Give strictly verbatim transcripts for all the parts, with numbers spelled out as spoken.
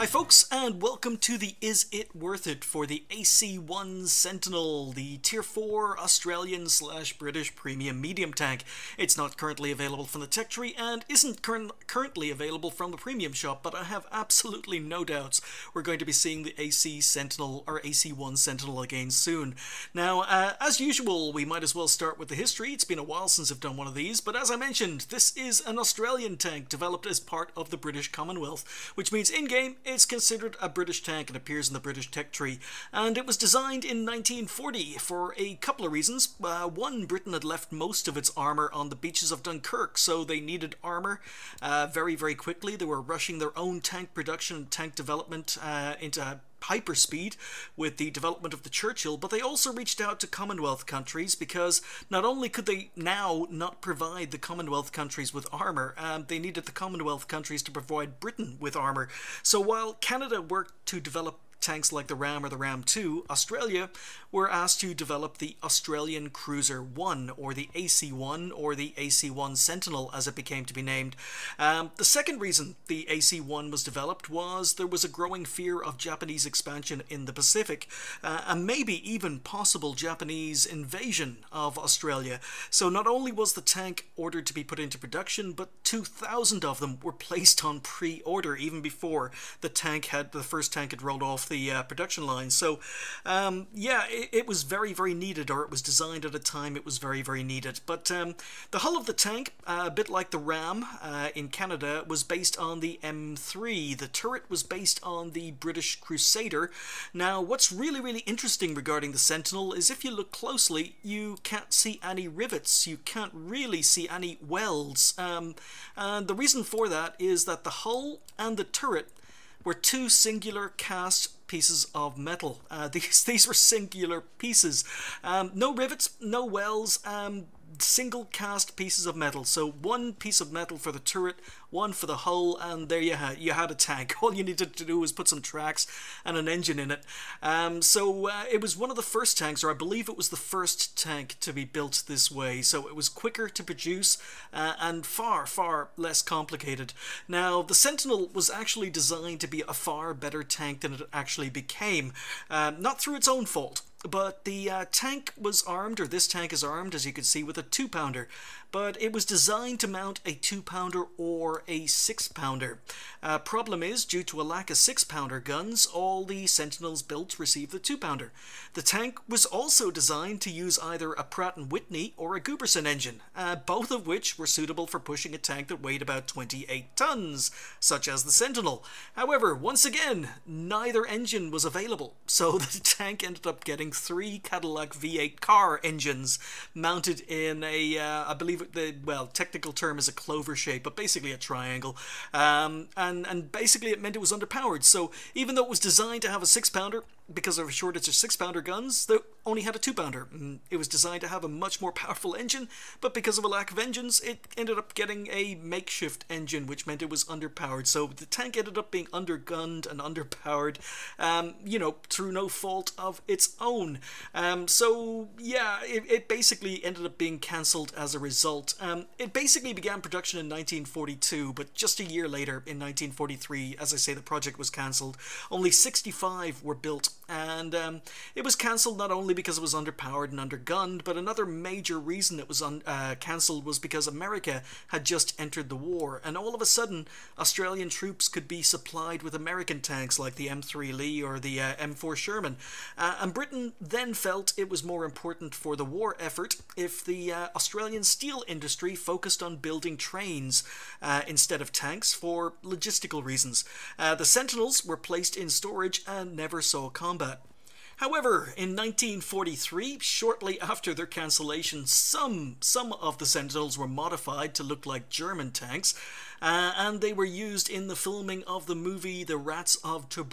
Hi folks, and welcome to the Is It Worth It for the A C one Sentinel, the Tier four Australian slash British premium medium tank. It's not currently available from the tech tree and isn't cur currently available from the premium shop, but I have absolutely no doubts we're going to be seeing the A C Sentinel or A C one Sentinel again soon. Now, uh, as usual, we might as well start with the history. It's been a while since I've done one of these, but as I mentioned, this is an Australian tank developed as part of the British Commonwealth, which means in-game it's considered a British tank and appears in the British tech tree. And it was designed in nineteen forty for a couple of reasons. Uh, one, Britain had left most of its armour on the beaches of Dunkirk, so they needed armour uh, very, very quickly. They were rushing their own tank production and tank development uh, into hyperspeed with the development of the Churchill, but they also reached out to Commonwealth countries because not only could they now not provide the Commonwealth countries with armour, um, they needed the Commonwealth countries to provide Britain with armour. So while Canada worked to develop tanks like the Ram or the Ram two, Australia were asked to develop the Australian Cruiser one, or the A C one, or the A C one Sentinel as it became to be named. Um, the second reason the A C one was developed was there was a growing fear of Japanese expansion in the Pacific, uh, and maybe even possible Japanese invasion of Australia. So not only was the tank ordered to be put into production, but two thousand of them were placed on pre-order even before the tank had the first tank had rolled off the the uh, production line. So um, yeah, it, it was very, very needed, or it was designed at a time it was very, very needed. But um, the hull of the tank, uh, a bit like the Ram uh, in Canada, was based on the M three. The turret was based on the British Crusader. Now, what's really, really interesting regarding the Sentinel is if you look closely, you can't see any rivets. You can't really see any welds. Um, and the reason for that is that the hull and the turret were two singular cast pieces of metal. Uh, these these were singular pieces. Um, no rivets, no wells, um, single cast pieces of metal. So one piece of metal for the turret, one for the hull, and there you had you had a tank. All you needed to do was put some tracks and an engine in it. Um, so uh, it was one of the first tanks, or I believe it was the first tank to be built this way. So it was quicker to produce uh, and far, far less complicated. Now, the Sentinel was actually designed to be a far better tank than it actually became, uh, not through its own fault. But the uh, tank was armed, or this tank is armed, as you can see, with a two pounder. But it was designed to mount a two pounder or a six pounder. Uh, problem is, due to a lack of six pounder guns, all the Sentinels built received the two pounder. The tank was also designed to use either a Pratt and Whitney or a Gooperson engine, uh, both of which were suitable for pushing a tank that weighed about twenty-eight tons, such as the Sentinel. However, once again, neither engine was available, so the tank ended up getting three Cadillac V eight car engines mounted in a, uh, I believe the, well, technical term is a clover shape, but basically a triangle. Um, and, and basically it meant it was underpowered. So even though it was designed to have a six pounder, because of a shortage of six pounder guns, they only had a two pounder. It was designed to have a much more powerful engine, but because of a lack of engines, it ended up getting a makeshift engine, which meant it was underpowered. So the tank ended up being undergunned and underpowered, um, you know, through no fault of its own. Um, so yeah, it, it basically ended up being cancelled as a result. Um, it basically began production in nineteen forty-two, but just a year later, in nineteen forty-three, as I say, the project was cancelled. Only sixty-five were built, and um, it was cancelled not only because it was underpowered and undergunned, but another major reason it was un uh, cancelled was because America had just entered the war, and all of a sudden Australian troops could be supplied with American tanks like the M three Lee or the uh, M four Sherman, uh, and Britain then felt it was more important for the war effort if the uh, Australian steel industry focused on building trains uh, instead of tanks for logistical reasons. Uh, the Sentinels were placed in storage and never saw combat. However, in nineteen forty-three, shortly after their cancellation, some, some of the Sentinels were modified to look like German tanks, uh, and they were used in the filming of the movie The Rats of Tobruk.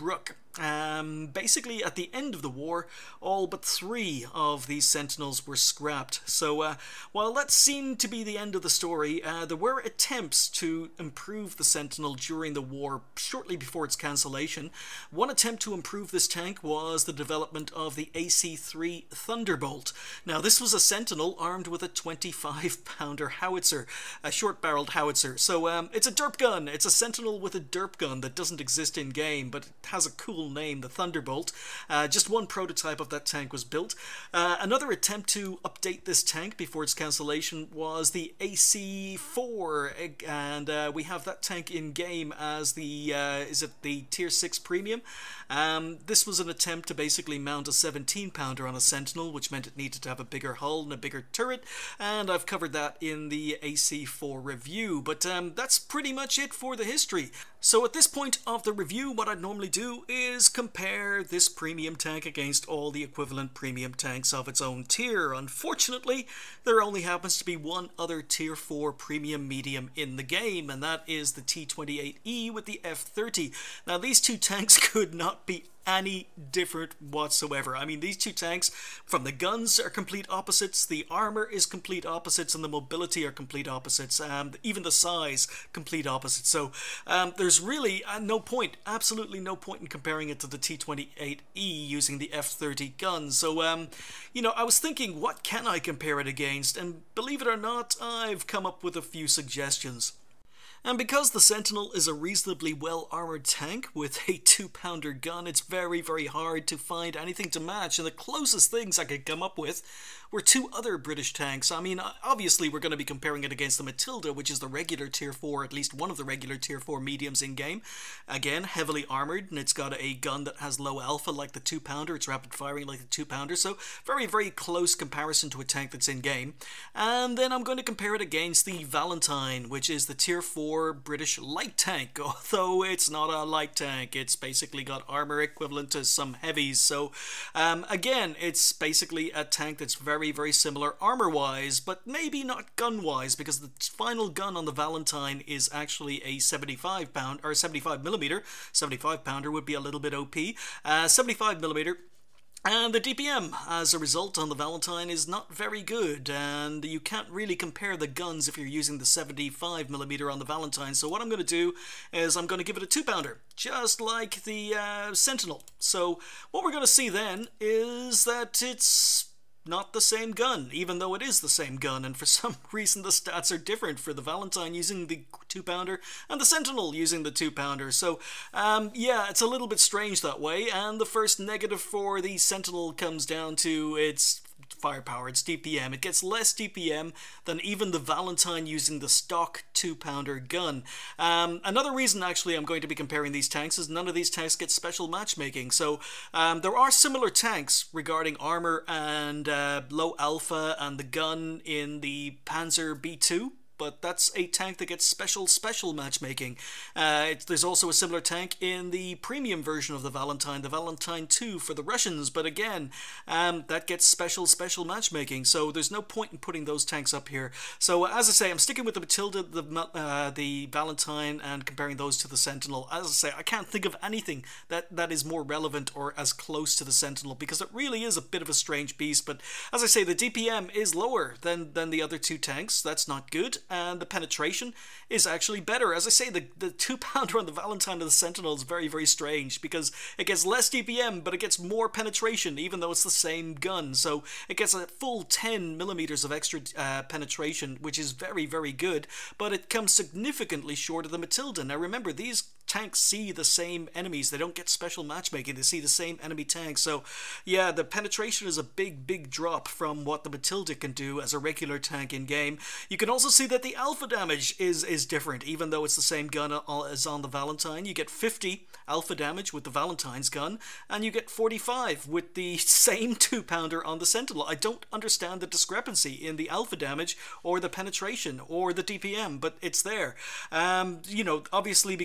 Um, basically, at the end of the war, all but three of these Sentinels were scrapped. So, uh, while that seemed to be the end of the story, uh, there were attempts to improve the Sentinel during the war, shortly before its cancellation. One attempt to improve this tank was the development of the A C three Thunderbolt. Now, this was a Sentinel armed with a twenty-five pounder howitzer, a short-barreled howitzer. So, um, it's a derp gun. It's a Sentinel with a derp gun that doesn't exist in-game, but it has a cool name, the Thunderbolt. Uh, just one prototype of that tank was built. Uh, another attempt to update this tank before its cancellation was the A C four, and uh, we have that tank in game as the, uh, is it the Tier six Premium? Um, this was an attempt to basically mount a seventeen pounder on a Sentinel, which meant it needed to have a bigger hull and a bigger turret, and I've covered that in the A C four review, but um, that's pretty much it for the history. So at this point of the review, what I'd normally do is compare this premium tank against all the equivalent premium tanks of its own tier. Unfortunately, there only happens to be one other tier four premium medium in the game, and that is the T twenty-eight E with the F thirty. Now, these two tanks could not be any different whatsoever. I mean, these two tanks, from the guns, are complete opposites, the armor is complete opposites, and the mobility are complete opposites, um, even the size, complete opposites. So um, there's really uh, no point, absolutely no point in comparing it to the T twenty-eight E using the F thirty gun. So, um, you know, I was thinking, what can I compare it against? And believe it or not, I've come up with a few suggestions. And because the Sentinel is a reasonably well-armoured tank with a two pounder gun, it's very, very hard to find anything to match, and the closest things I could come up with were two other British tanks. I mean, obviously we're going to be comparing it against the Matilda, which is the regular Tier four, at least one of the regular Tier four mediums in-game. Again, heavily armoured, and it's got a gun that has low alpha like the two pounder, it's rapid firing like the two pounder, so very, very close comparison to a tank that's in-game. And then I'm going to compare it against the Valentine, which is the Tier four British light tank, although it's not a light tank, it's basically got armor equivalent to some heavies. So um, again, it's basically a tank that's very, very similar armor wise, but maybe not gun wise, because the final gun on the Valentine is actually a seventy-five pound or seventy-five millimeter. seventy-five pounder would be a little bit O P. Uh, seventy-five millimeter. And the D P M, as a result, on the Valentine is not very good, and you can't really compare the guns if you're using the seventy-five millimeter on the Valentine. So what I'm going to do is I'm going to give it a two pounder, just like the uh, Sentinel. So what we're going to see then is that it's not the same gun, even though it is the same gun, and for some reason the stats are different for the Valentine using the two pounder and the Sentinel using the two pounder. So um, yeah, it's a little bit strange that way, and the first negative for the Sentinel comes down to its firepower, its D P M. It gets less D P M than even the Valentine using the stock two pounder gun. Um, another reason actually I'm going to be comparing these tanks is none of these tanks get special matchmaking. So um, there are similar tanks regarding armor and uh, low alpha and the gun in the Panzer B two. But that's a tank that gets special, special matchmaking. Uh, it, there's also a similar tank in the premium version of the Valentine, the Valentine two for the Russians, but again, um, that gets special, special matchmaking, so there's no point in putting those tanks up here. So as I say, I'm sticking with the Matilda, the, uh, the Valentine, and comparing those to the Sentinel. As I say, I can't think of anything that, that is more relevant or as close to the Sentinel, because it really is a bit of a strange beast, but as I say, the D P M is lower than, than the other two tanks. That's not good. And the penetration is actually better. As I say, the, the two pounder on the Valentine and the Sentinel is very, very strange, because it gets less D P M, but it gets more penetration, even though it's the same gun. So it gets a full ten millimeters of extra uh, penetration, which is very, very good, but it comes significantly short of the Matilda. Now remember, these tanks see the same enemies. They don't get special matchmaking. They see the same enemy tanks. So yeah, the penetration is a big, big drop from what the Matilda can do as a regular tank in game. You can also see that the alpha damage is, is different, even though it's the same gun as on the Valentine. You get fifty alpha damage with the Valentine's gun, and you get forty-five with the same two pounder on the Sentinel. I don't understand the discrepancy in the alpha damage or the penetration or the D P M, but it's there. Um, you know, obviously because the D P M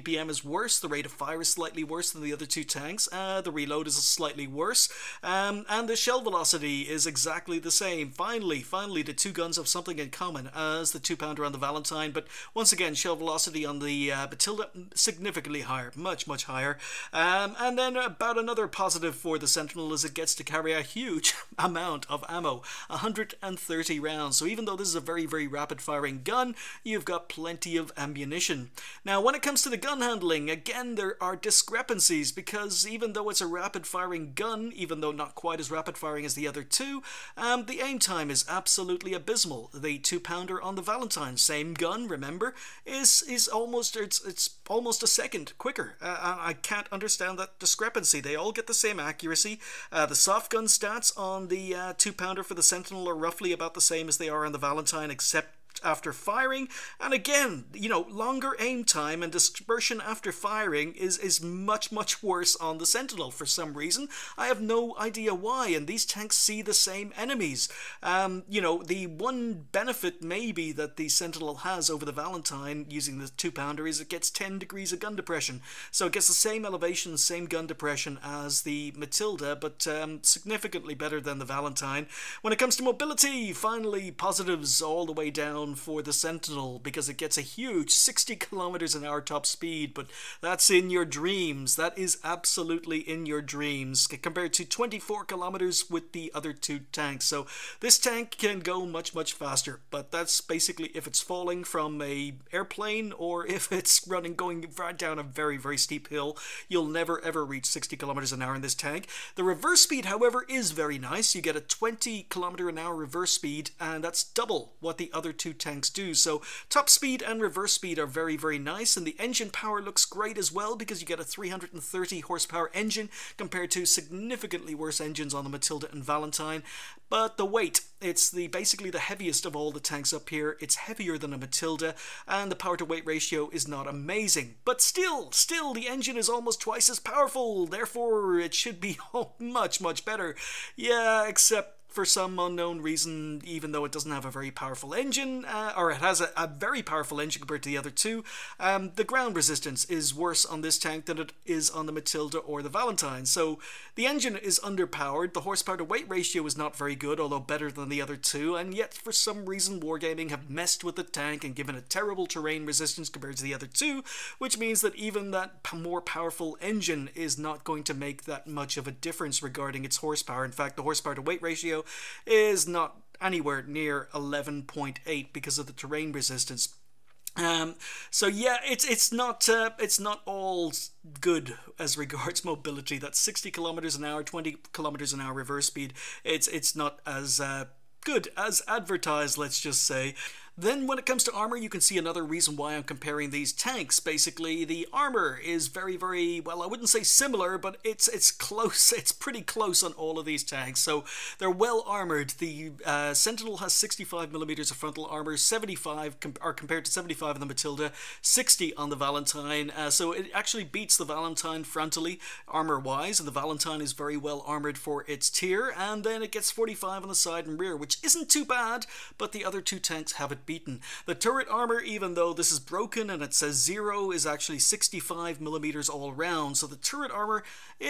P M is worse, the rate of fire is slightly worse than the other two tanks, uh, the reload is slightly worse, um, and the shell velocity is exactly the same. Finally, finally, the two guns have something in common as the two pounder on the Valentine, but once again, shell velocity on the uh, Matilda significantly higher, much, much higher. Um, and then about another positive for the Sentinel is it gets to carry a huge amount of ammo, one hundred thirty rounds. So even though this is a very, very rapid firing gun, you've got plenty of ammunition. Now, when it comes to the gun handling, again, there are discrepancies because even though it's a rapid firing gun, even though not quite as rapid firing as the other two, um, the aim time is absolutely abysmal. The two pounder on the Valentine, same gun, remember, is is almost it's it's almost a second quicker. Uh, I can't understand that discrepancy. They all get the same accuracy. Uh, the soft gun stats on the uh, two pounder for the Sentinel are roughly about the same as they are on the Valentine, except after firing, and again, you know, longer aim time and dispersion after firing is is much much worse on the Sentinel for some reason. I have no idea why, and these tanks see the same enemies. Um, you know, the one benefit maybe that the Sentinel has over the Valentine using the two pounder is it gets ten degrees of gun depression, so it gets the same elevation, same gun depression as the Matilda, but um, significantly better than the Valentine. When it comes to mobility, finally positives all the way down for the Sentinel because it gets a huge sixty kilometers an hour top speed, but that's in your dreams. That is absolutely in your dreams compared to twenty-four kilometers with the other two tanks. So this tank can go much much faster, but that's basically if it's falling from a airplane or if it's running going right down a very very steep hill. You'll never ever reach sixty kilometers an hour in this tank. The reverse speed, however, is very nice. You get a twenty kilometer an hour reverse speed, and that's double what the other two tanks do. So top speed and reverse speed are very very nice, and the engine power looks great as well because you get a three hundred thirty horsepower engine compared to significantly worse engines on the Matilda and Valentine. But the weight, it's the basically the heaviest of all the tanks up here. It's heavier than a Matilda, and the power to weight ratio is not amazing, but still still the engine is almost twice as powerful, therefore it should be oh, much much better. Yeah, except for some unknown reason, even though it doesn't have a very powerful engine, uh, or it has a, a very powerful engine compared to the other two, um, the ground resistance is worse on this tank than it is on the Matilda or the Valentine. So the engine is underpowered, the horsepower to weight ratio is not very good, although better than the other two, and yet for some reason Wargaming have messed with the tank and given it terrible terrain resistance compared to the other two, which means that even that more powerful engine is not going to make that much of a difference regarding its horsepower. In fact, the horsepower to weight ratio is not anywhere near eleven point eight because of the terrain resistance. Um, so yeah, it's it's not uh, it's not all good as regards mobility. That's sixty kilometers an hour, twenty kilometers an hour reverse speed. It's it's not as uh, good as advertised, let's just say. Then when it comes to armor, you can see another reason why I'm comparing these tanks. Basically, the armor is very, very, well, I wouldn't say similar, but it's it's close. It's pretty close on all of these tanks. So they're well armored. The uh, Sentinel has sixty-five millimeters of frontal armor, seventy-five com are compared to seventy-five on the Matilda, sixty on the Valentine. Uh, so it actually beats the Valentine frontally, armor-wise, and the Valentine is very well armored for its tier. And then it gets forty-five on the side and rear, which isn't too bad, but the other two tanks have it beaten. The turret armor, even though this is broken and it says zero, is actually sixty-five millimeters all round. So the turret armor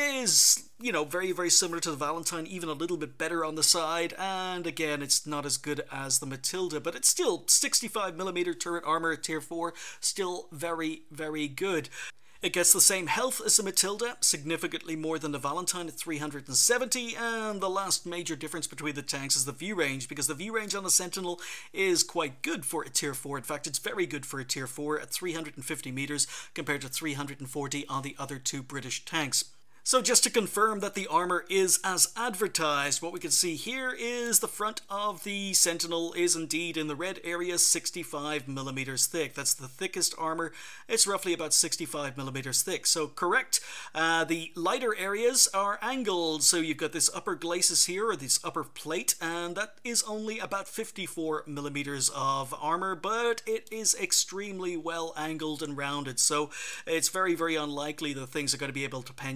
is, you know, very, very similar to the Valentine, even a little bit better on the side. And again, it's not as good as the Matilda, but it's still sixty-five millimeter turret armor at tier four, still very, very good. It gets the same health as the Matilda, significantly more than the Valentine at three hundred seventy, and the last major difference between the tanks is the view range, because the view range on the Sentinel is quite good for a tier four. In fact, it's very good for a tier four at three hundred fifty meters compared to three hundred forty on the other two British tanks. So just to confirm that the armor is as advertised, what we can see here is the front of the Sentinel is indeed in the red area sixty-five millimeters thick. That's the thickest armor. It's roughly about sixty-five millimeters thick. So correct. Uh, the lighter areas are angled. So you've got this upper glacis here, or this upper plate, and that is only about fifty-four millimeters of armor, but it is extremely well angled and rounded. So it's very, very unlikely that things are going to be able to pen you here.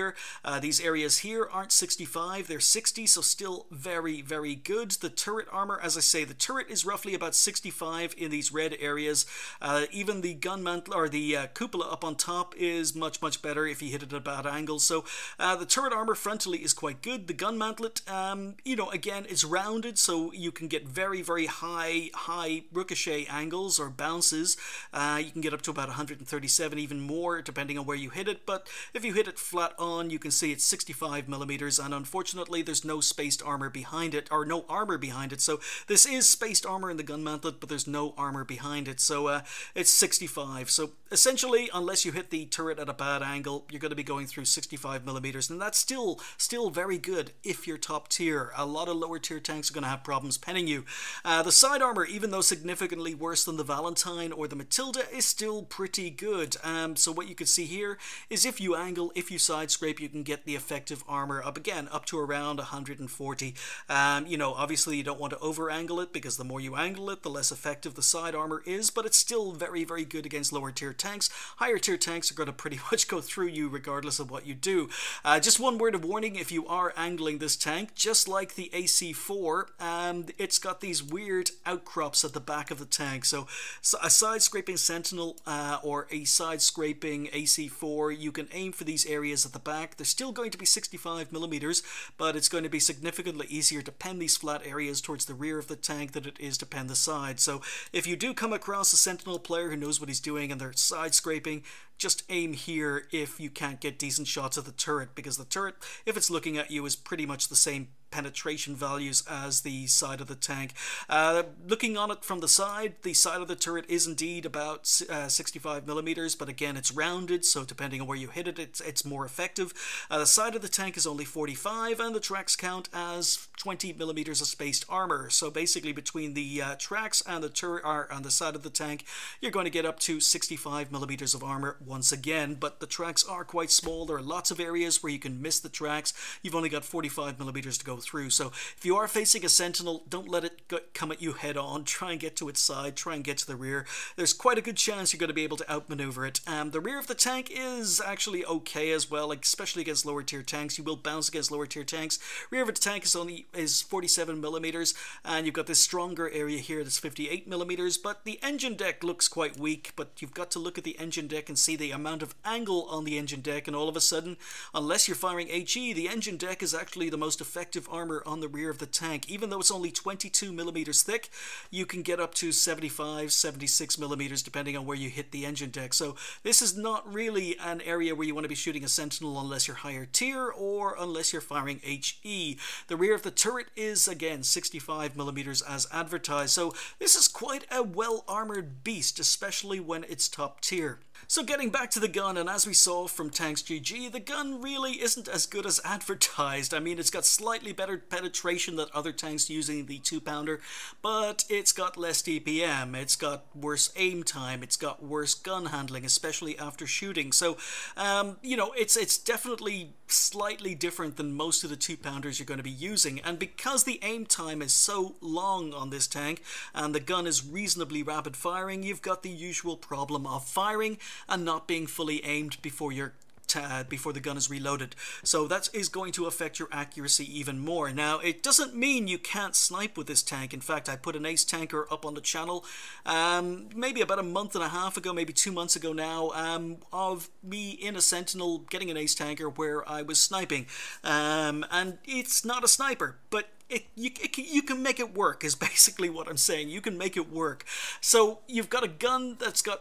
here. Uh, these areas here aren't sixty-five, they're sixty, so still very, very good. The turret armor, as I say, the turret is roughly about sixty-five in these red areas. Uh, even the gun mantle, or the uh, cupola up on top is much, much better if you hit it at a bad angle. So uh, the turret armor frontally is quite good. The gun mantlet, um, you know, again, it's rounded, so you can get very, very high, high ricochet angles or bounces. Uh, you can get up to about one hundred thirty-seven, even more, depending on where you hit it. But if you hit it flat on, you can see it's sixty-five millimeters, and unfortunately, there's no spaced armor behind it, or no armor behind it. So this is spaced armor in the gun mantlet, but there's no armor behind it. So uh, it's sixty-five. So essentially, unless you hit the turret at a bad angle, you're going to be going through sixty-five millimeters, and that's still still very good if you're top tier. A lot of lower tier tanks are going to have problems penning you. Uh, the side armor, even though significantly worse than the Valentine or the Matilda, is still pretty good. Um, so what you can see here is if you angle, if you side scrape, you can get the effective armor up again up to around one hundred forty. Um, you know, obviously you don't want to over angle it, because the more you angle it, the less effective the side armor is, but it's still very, very good against lower tier tanks. Higher tier tanks are going to pretty much go through you regardless of what you do. Uh, just one word of warning, if you are angling this tank, just like the A C four, um, it's got these weird outcrops at the back of the tank. So, so a side scraping Sentinel uh, or a side scraping A C four, you can aim for these areas at the back. They're still going to be sixty-five millimeters, but it's going to be significantly easier to pen these flat areas towards the rear of the tank than it is to pen the side. So if you do come across a Sentinel player who knows what he's doing and they're side scraping, just aim here if you can't get decent shots of the turret, because the turret, if it's looking at you, is pretty much the same penetration values as the side of the tank. Uh, looking on it from the side, the side of the turret is indeed about uh, sixty-five millimeters, but again, it's rounded, so depending on where you hit it, it's, it's more effective. Uh, the side of the tank is only forty-five, and the tracks count as twenty millimeters of spaced armor. So basically, between the uh, tracks and the turret are on the side of the tank, you're going to get up to sixty-five millimeters of armor once again. But the tracks are quite small. There are lots of areas where you can miss the tracks. You've only got forty-five millimeters to go through. So if you are facing a Sentinel, don't let it go, come at you head on. Try and get to its side. Try and get to the rear. There's quite a good chance you're going to be able to outmaneuver it. Um, the rear of the tank is actually okay as well, like, especially against lower tier tanks. You will bounce against lower tier tanks. Rear of the tank is only is forty-seven millimeters, and you've got this stronger area here that's fifty-eight millimeters. But the engine deck looks quite weak. But you've got to look at the engine deck and see the amount of angle on the engine deck, and all of a sudden, unless you're firing H E, the engine deck is actually the most effective armor on the rear of the tank. Even though it's only twenty-two millimeters thick, you can get up to seventy-five, seventy-six millimeters depending on where you hit the engine deck. So this is not really an area where you want to be shooting a Sentinel unless you're higher tier or unless you're firing H E. The rear of the turret is again sixty-five millimeters as advertised. So this is quite a well-armored beast, especially when it's top tier. So getting back to the gun, and as we saw from Tanks G G, the gun really isn't as good as advertised. I mean, it's got slightly better penetration than other tanks using the two pounder, but it's got less D P M, it's got worse aim time, it's got worse gun handling, especially after shooting. So, um, you know, it's, it's definitely slightly different than most of the two pounders you're going to be using, and because the aim time is so long on this tank, and the gun is reasonably rapid firing, you've got the usual problem of firing and not being fully aimed before you're Uh, before the gun is reloaded. So that is going to affect your accuracy even more. Now, it doesn't mean you can't snipe with this tank. In fact, I put an ace tanker up on the channel um, maybe about a month and a half ago, maybe two months ago now, um, of me in a Sentinel getting an ace tanker where I was sniping. Um, and it's not a sniper, but It, you, it, you can make it work, is basically what I'm saying. You can make it work. So you've got a gun that's got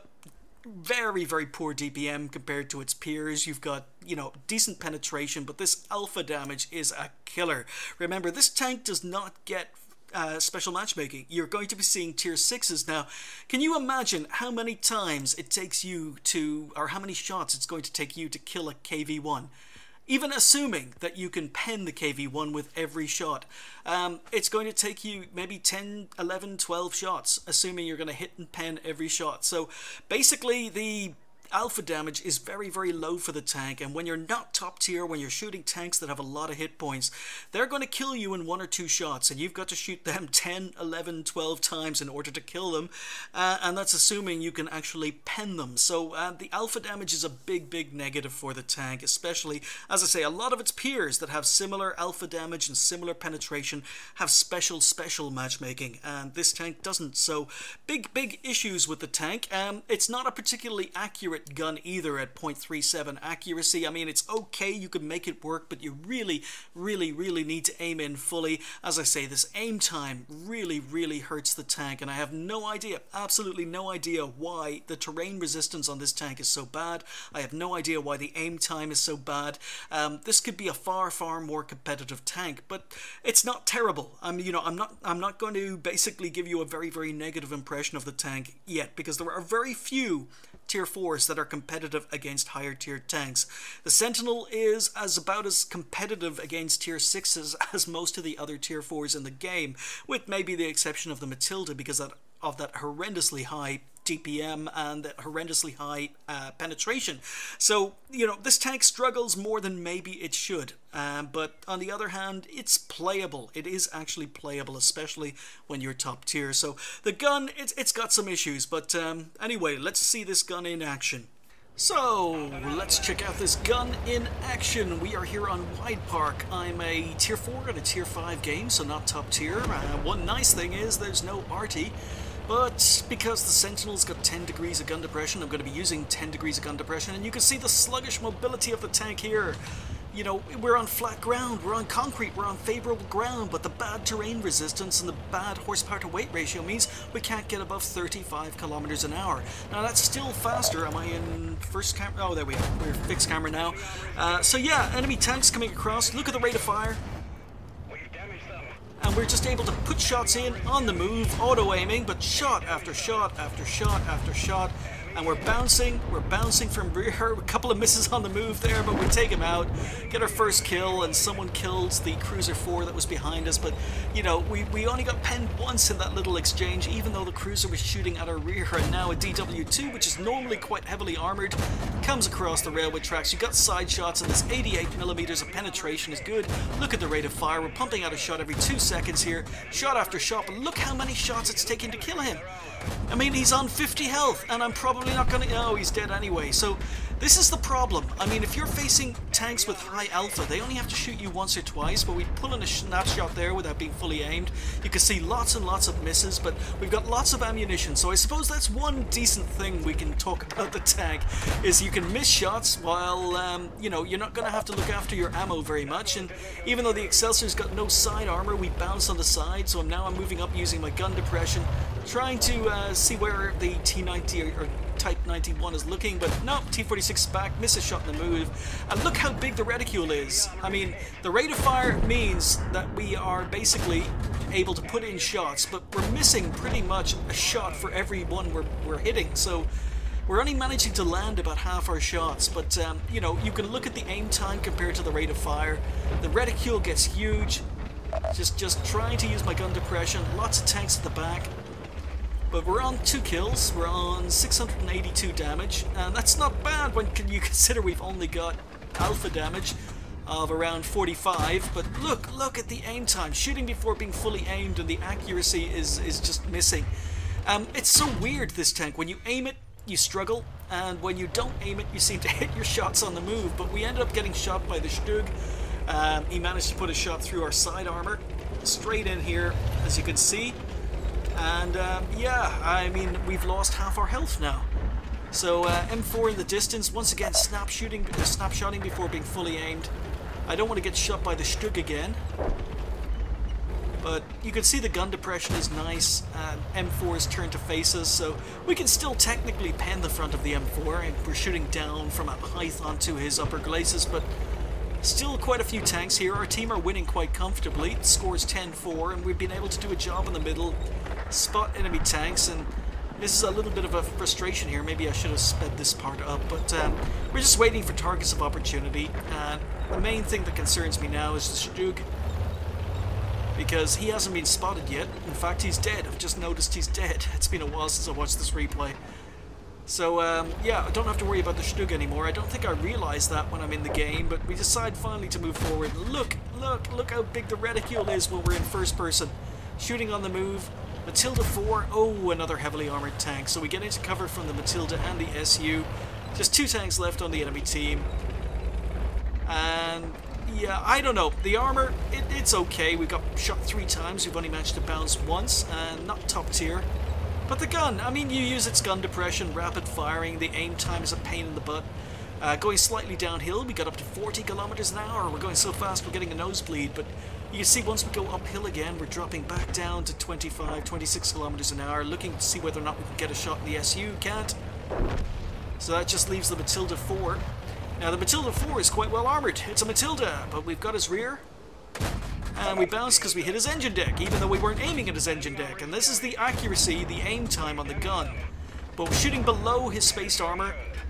very, very poor D P M compared to its peers. You've got, you know, decent penetration, but this alpha damage is a killer. Remember, this tank does not get uh, special matchmaking. You're going to be seeing tier sixes now. Can you imagine how many times it takes you to, or how many shots it's going to take you to kill a K V one? Even assuming that you can pen the K V one with every shot, um, it's going to take you maybe ten, eleven, twelve shots, assuming you're going to hit and pen every shot. So basically the alpha damage is very, very low for the tank, and when you're not top tier, when you're shooting tanks that have a lot of hit points, they're going to kill you in one or two shots, and you've got to shoot them ten, eleven, twelve times in order to kill them, uh, and that's assuming you can actually pen them. So uh, the alpha damage is a big, big negative for the tank, especially, as I say, a lot of its peers that have similar alpha damage and similar penetration have special, special matchmaking, and this tank doesn't. So big, big issues with the tank. Um, it's not a particularly accurate gun either at point three seven accuracy. I mean, it's okay, you can make it work, but you really, really, really need to aim in fully. As I say, this aim time really, really hurts the tank, and I have no idea, absolutely no idea why the terrain resistance on this tank is so bad. I have no idea why the aim time is so bad. Um, this could be a far, far more competitive tank, but it's not terrible. I'm, you know, I'm not, I'm not going to basically give you a very, very negative impression of the tank yet, because there are very few tier fours that are competitive against higher tier tanks. The Sentinel is as about as competitive against tier sixes as most of the other tier fours in the game, with maybe the exception of the Matilda because of, of that horrendously high D P M and that horrendously high uh, penetration. So, you know, this tank struggles more than maybe it should. Um, but on the other hand, it's playable. It is actually playable, especially when you're top tier. So the gun, it's, it's got some issues. But um, anyway, let's see this gun in action. So, let's check out this gun in action. We are here on Wide Park. I'm a tier four and a tier five game, so not top tier. Uh, one nice thing is there's no arty. But because the Sentinel's got ten degrees of gun depression, I'm going to be using ten degrees of gun depression, and you can see the sluggish mobility of the tank here. You know, we're on flat ground, we're on concrete, we're on favorable ground, but the bad terrain resistance and the bad horsepower to weight ratio means we can't get above thirty-five kilometers an hour. Now that's still faster. Am I in first camera? Oh, there we are. We're fixed camera now. Uh, so yeah, enemy tanks coming across. Look at the rate of fire. And we're just able to put shots in on the move, auto-aiming, but shot after shot after shot after shot. And we're bouncing, we're bouncing from rear, a couple of misses on the move there, but we take him out, get our first kill, and someone kills the Cruiser four that was behind us. But, you know, we, we only got penned once in that little exchange, even though the Cruiser was shooting at our rear, and now a D W two, which is normally quite heavily armoured, comes across the railway tracks. You got side shots, and this eighty-eight millimeters of penetration is good. Look at the rate of fire, we're pumping out a shot every two seconds here, shot after shot, but look how many shots it's taking to kill him. I mean, he's on fifty health, and I'm probably not going to... Oh, he's dead anyway. So, this is the problem. I mean, if you're facing tanks with high alpha, they only have to shoot you once or twice, but we pull in a snapshot there without being fully aimed. You can see lots and lots of misses, but we've got lots of ammunition, so I suppose that's one decent thing we can talk about the tank, is you can miss shots while, um, you know, you're not going to have to look after your ammo very much, and even though the Excelsior's got no side armor, we bounce on the side, so now I'm moving up using my gun depression, trying to uh, see where the T ninety or, or Type ninety-one is looking, but no, T forty-six is back, miss a shot in the move, and look how big the reticule is. I mean, the rate of fire means that we are basically able to put in shots, but we're missing pretty much a shot for every one we're, we're hitting, so we're only managing to land about half our shots. But, um, you know, you can look at the aim time compared to the rate of fire. The reticule gets huge, just, just trying to use my gun depression, lots of tanks at the back. But we're on two kills, we're on six hundred eighty-two damage, and that's not bad when you consider we've only got alpha damage of around forty-five, but look, look at the aim time, shooting before being fully aimed, and the accuracy is, is just missing. Um, it's so weird, this tank. When you aim it, you struggle, and when you don't aim it, you seem to hit your shots on the move, but we ended up getting shot by the Stug. Um, he managed to put a shot through our side armor, straight in here, as you can see. And um, yeah, I mean, we've lost half our health now. So uh, M four in the distance, once again snap shooting, uh, snapshotting before being fully aimed. I don't want to get shot by the Stug again. But you can see the gun depression is nice, and M four is turned to face us, so we can still technically pen the front of the M four, and we're shooting down from a height onto his upper glacis, but still quite a few tanks here. Our team are winning quite comfortably. The score is ten four, and we've been able to do a job in the middle, spot enemy tanks, and this is a little bit of a frustration here. Maybe I should have sped this part up, but um, we're just waiting for targets of opportunity, and the main thing that concerns me now is the Stug, because he hasn't been spotted yet. In fact, he's dead. I've just noticed he's dead. It's been a while since I watched this replay. So, um, yeah, I don't have to worry about the Stug anymore. I don't think I realise that when I'm in the game, but we decide finally to move forward. Look, look, look how big the reticule is when we're in first person. Shooting on the move. Matilda four, oh, another heavily armoured tank. So we get into cover from the Matilda and the S U. Just two tanks left on the enemy team. And, yeah, I don't know. The armour, it, it's okay. We got shot three times. We've only managed to bounce once, and not top tier. But the gun, I mean, you use its gun depression, rapid firing, the aim time is a pain in the butt. Uh, going slightly downhill, we got up to forty kilometers an hour. We're going so fast we're getting a nosebleed, but you can see once we go uphill again, we're dropping back down to twenty-five, twenty-six kilometers an hour, looking to see whether or not we can get a shot in the S U. Can't. So that just leaves the Matilda four. Now, the Matilda four is quite well armoured. It's a Matilda, but we've got his rear. And we bounced because we hit his engine deck, even though we weren't aiming at his engine deck. And this is the accuracy, the aim time on the gun. But we're shooting below his spaced armor.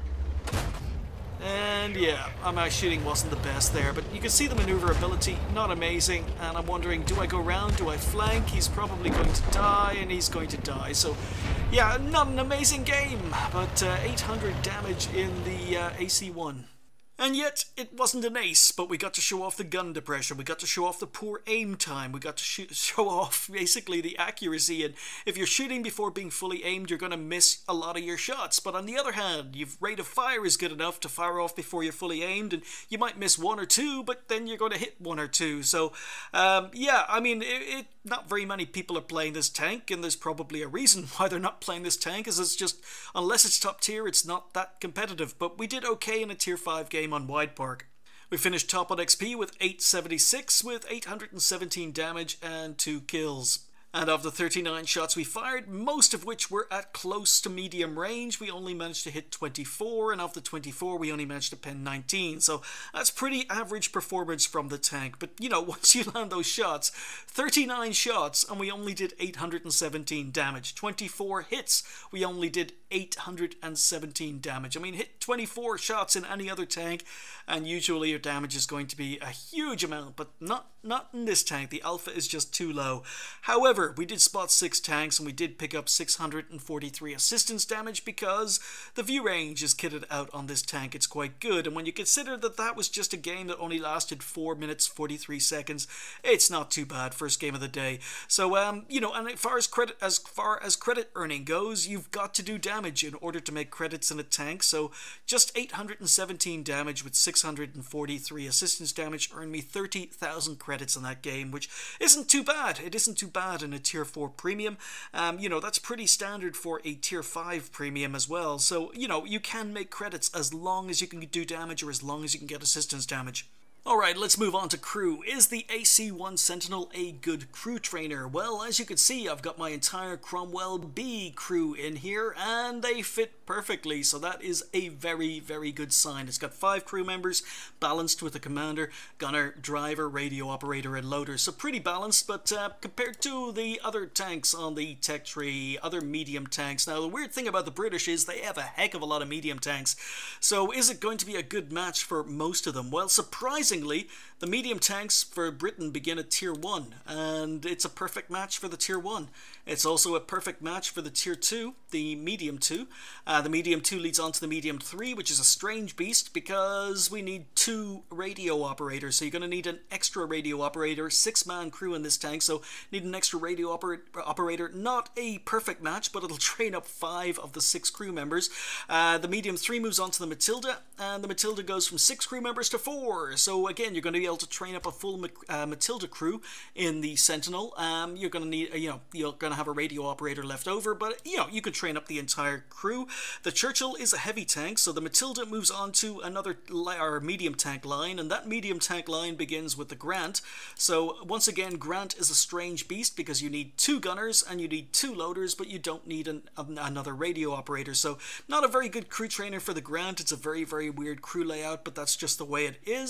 And yeah, my shooting wasn't the best there. But you can see the maneuverability, not amazing. And I'm wondering, do I go round? Do I flank? He's probably going to die, and he's going to die. So yeah, not an amazing game. But uh, eight hundred damage in the uh, A C one. And yet, it wasn't an ace, but we got to show off the gun depression, we got to show off the poor aim time, we got to shoot, show off basically the accuracy, and if you're shooting before being fully aimed, you're going to miss a lot of your shots. But on the other hand, your rate of fire is good enough to fire off before you're fully aimed, and you might miss one or two, but then you're going to hit one or two. So, um, yeah, I mean, it, it, not very many people are playing this tank, and there's probably a reason why they're not playing this tank, is it's just, unless it's top tier, it's not that competitive. But we did okay in a tier five game on Wide Park. We finished top on X P with eight seventy-six with eight hundred seventeen damage and two kills. And of the thirty-nine shots we fired, most of which were at close to medium range, we only managed to hit twenty-four, and of the twenty-four we only managed to pen nineteen. So that's pretty average performance from the tank. But you know, once you land those shots, thirty-nine shots and we only did eight hundred seventeen damage. twenty-four hits, we only did eight hundred seventeen damage. I mean, hit twenty-four shots in any other tank and usually your damage is going to be a huge amount, but not not in this tank. The alpha is just too low. However, we did spot six tanks and we did pick up six hundred forty-three assistance damage because the view range is kitted out on this tank. It's quite good, and when you consider that that was just a game that only lasted four minutes forty-three seconds, it's not too bad. First game of the day. So um you know, and as far as credit as far as credit earning goes, you've got to do damage in order to make credits in a tank. So just eight hundred seventeen damage with six hundred forty-three assistance damage earned me thirty thousand credits in that game, which isn't too bad. It isn't too bad in a tier four premium. Um, you know, that's pretty standard for a tier five premium as well. So, you know, you can make credits as long as you can do damage or as long as you can get assistance damage. Alright, let's move on to crew. Is the A C one Sentinel a good crew trainer? Well, as you can see, I've got my entire Cromwell B crew in here, and they fit perfectly, so that is a very, very good sign. It's got five crew members, balanced with a commander, gunner, driver, radio operator, and loader, so pretty balanced, but uh, compared to the other tanks on the tech tree, other medium tanks. Now, the weird thing about the British is they have a heck of a lot of medium tanks, so is it going to be a good match for most of them? Well, surprisingly, the medium tanks for Britain begin at tier one, and it's a perfect match for the tier one. It's also a perfect match for the tier two, the medium two. Uh, the medium two leads on to the medium three, which is a strange beast because we need two radio operators. So you're going to need an extra radio operator, six-man crew in this tank, so need an extra radio oper operator. Not a perfect match, but it'll train up five of the six crew members. Uh, the medium three moves on to the Matilda, and the Matilda goes from six crew members to four. So again, you're going to be able to train up a full uh, Matilda crew in the Sentinel. Um, you're going to need, you know, you're going to have a radio operator left over, but you know, you can train up the entire crew. The Churchill is a heavy tank, so the Matilda moves on to another or medium tank line, and that medium tank line begins with the Grant. So once again, Grant is a strange beast because you need two gunners and you need two loaders, but you don't need an, another radio operator. So not a very good crew trainer for the Grant. It's a very, very weird crew layout, but that's just the way it is.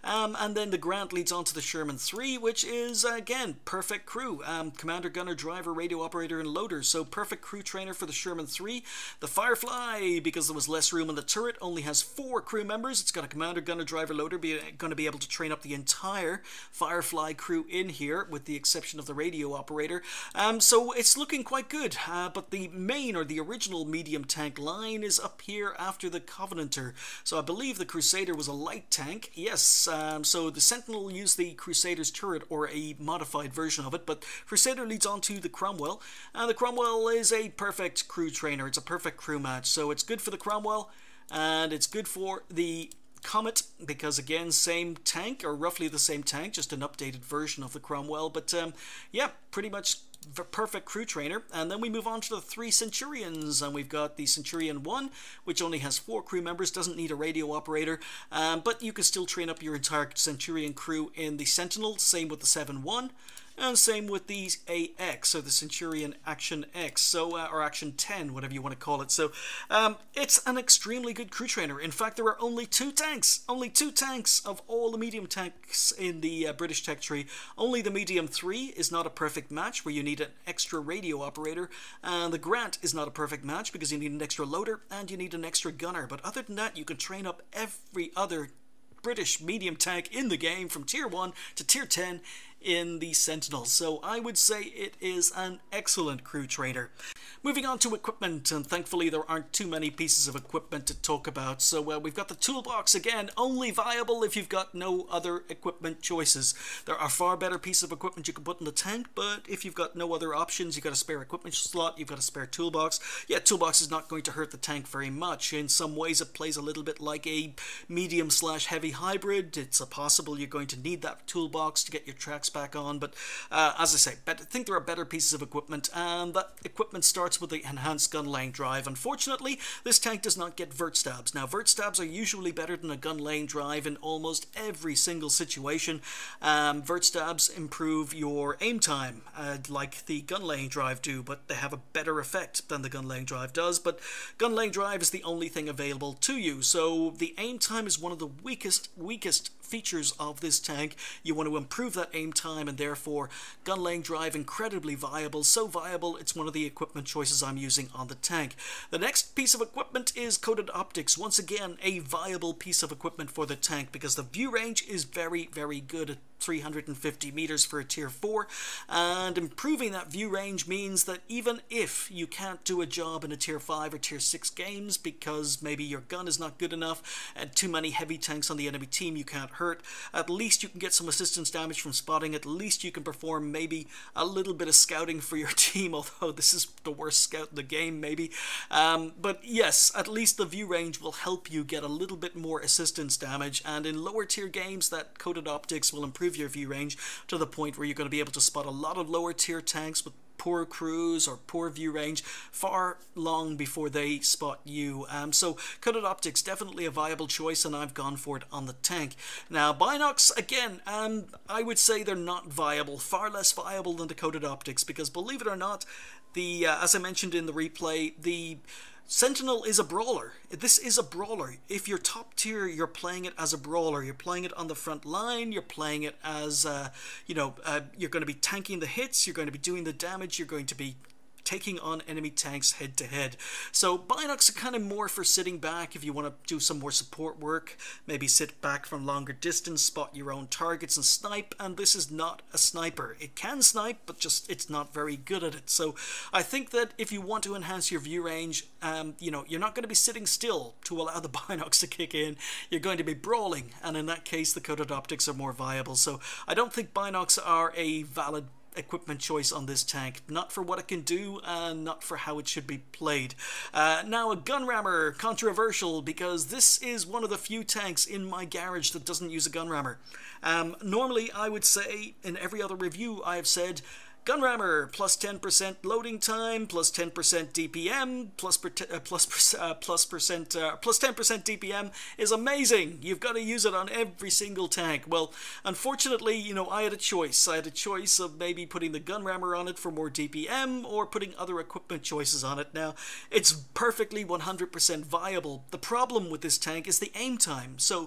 Um, and then the Grant leads on to the Sherman three, which is, again, perfect crew. Um, commander, gunner, driver, radio operator, and loader. So perfect crew trainer for the Sherman three. The Firefly, because there was less room in the turret, only has four crew members. It's got a commander, gunner, driver, loader, be, going to be able to train up the entire Firefly crew in here, with the exception of the radio operator. Um, so it's looking quite good. Uh, but the main, or the original medium tank line is up here after the Covenanter. So I believe the Crusader was a light tank. Yes, um, so the Sentinel used the Crusader's turret, or a modified version of it, but Crusader leads on to the Cromwell, and the Cromwell is a perfect crew trainer. It's a perfect crew match, so it's good for the Cromwell, and it's good for the Comet, because again, same tank, or roughly the same tank, just an updated version of the Cromwell, but um, yeah, pretty much perfect crew trainer. And then we move on to the three Centurions, and we've got the Centurion one, which only has four crew members, doesn't need a radio operator, um, but you can still train up your entire Centurion crew in the Sentinel. Same with the seven one, and same with the A X, so the Centurion Action X, so uh, or Action ten, whatever you want to call it. So um, it's an extremely good crew trainer. In fact, there are only two tanks, only two tanks of all the medium tanks in the uh, British tech tree. Only the Medium three is not a perfect match, where you need an extra radio operator, and the Grant is not a perfect match because you need an extra loader and you need an extra gunner. But other than that, you can train up every other British medium tank in the game from tier one to tier ten in the Sentinel. So I would say it is an excellent crew trainer. Moving on to equipment, and thankfully there aren't too many pieces of equipment to talk about. So uh, we've got the toolbox, again, only viable if you've got no other equipment choices. There are far better pieces of equipment you can put in the tank, but if you've got no other options, you've got a spare equipment slot, you've got a spare toolbox. Yeah, toolbox is not going to hurt the tank very much. In some ways it plays a little bit like a medium slash heavy hybrid. It's a possible you're going to need that toolbox to get your tracks back on, but uh, as I say, I think there are better pieces of equipment, and that equipment starts with the enhanced gun lane drive. Unfortunately, this tank does not get vert stabs. Now, vert stabs are usually better than a gun lane drive in almost every single situation. Um, vert stabs improve your aim time, uh, like the gun lane drive do, but they have a better effect than the gun lane drive does. But gun lane drive is the only thing available to you, so the aim time is one of the weakest, weakest features of this tank. You want to improve that aim time, and therefore gun lane drive incredibly viable, so viable it's one of the equipment choices I'm using on the tank. The next piece of equipment is coated optics. Once again, a viable piece of equipment for the tank, because the view range is very, very good at three hundred fifty meters for a tier four, and improving that view range means that even if you can't do a job in a tier five or tier six games because maybe your gun is not good enough and too many heavy tanks on the enemy team you can't hurt, at least you can get some assistance damage from spotting. At least you can perform maybe a little bit of scouting for your team, although this is the worst scout in the game maybe. Um, but yes, at least the view range will help you get a little bit more assistance damage, and in lower tier games that coated optics will improve your view range to the point where you're going to be able to spot a lot of lower tier tanks with poor crews or poor view range far long before they spot you. Um, so coated optics, definitely a viable choice, and I've gone for it on the tank. Now binocs, again, um, I would say they're not viable, far less viable than the coated optics, because believe it or not, the uh, as I mentioned in the replay, the Sentinel is a brawler. This is a brawler. If you're top tier, you're playing it as a brawler. You're playing it on the front line. You're playing it as, uh, you know, uh, you're going to be tanking the hits. You're going to be doing the damage. You're going to be taking on enemy tanks head to head. So binocs are kind of more for sitting back if you want to do some more support work, maybe sit back from longer distance, spot your own targets and snipe, and this is not a sniper. It can snipe, but just it's not very good at it. So I think that if you want to enhance your view range, um, you know, you're not going to be sitting still to allow the binocs to kick in. You're going to be brawling, and in that case the coated optics are more viable. So I don't think binocs are a valid equipment choice on this tank, not for what it can do and not for how it should be played. Uh, now a gun rammer, controversial, because this is one of the few tanks in my garage that doesn't use a gun rammer. Um, normally I would say in every other review I have said gun rammer plus ten percent loading time, plus ten percent D P M, plus per uh, plus uh, plus percent uh, plus ten percent D P M is amazing. You've got to use it on every single tank. Well, unfortunately, you know, I had a choice. I had a choice of maybe putting the gun rammer on it for more D P M or putting other equipment choices on it. Now, it's perfectly one hundred percent viable. The problem with this tank is the aim time. So